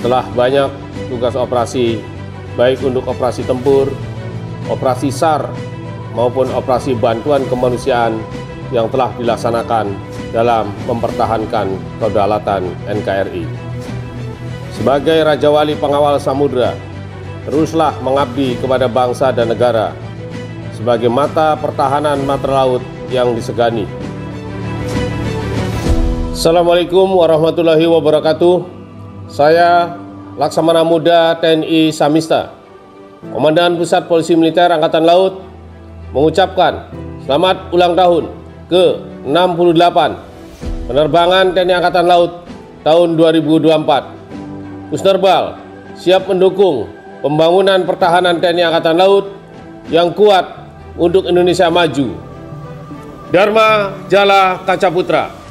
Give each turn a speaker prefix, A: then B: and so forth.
A: Telah banyak tugas operasi, baik untuk operasi tempur, operasi SAR, maupun operasi bantuan kemanusiaan yang telah dilaksanakan dalam mempertahankan kedaulatan NKRI. Sebagai Raja Wali Pengawal Samudra, teruslah mengabdi kepada bangsa dan negara sebagai mata pertahanan mata laut yang disegani. Assalamualaikum warahmatullahi wabarakatuh. Saya Laksamana Muda TNI Samista, Komandan Pusat Polisi Militer Angkatan Laut, mengucapkan selamat ulang tahun ke-68 penerbangan TNI Angkatan Laut tahun 2024. Pusnerbal siap mendukung pembangunan pertahanan TNI Angkatan Laut yang kuat untuk Indonesia maju. Dharma Jala Kaca Putra.